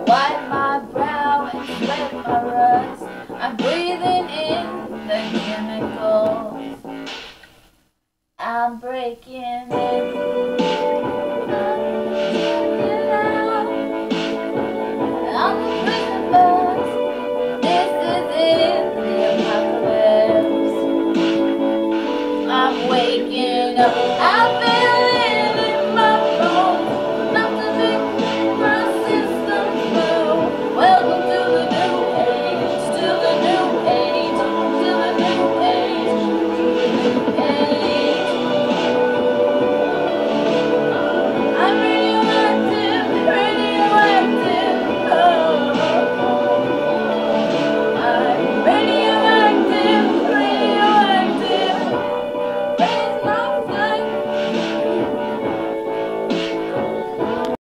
wipe my brow and sweat my rust. I'm breathing in the chemicals. I'm breaking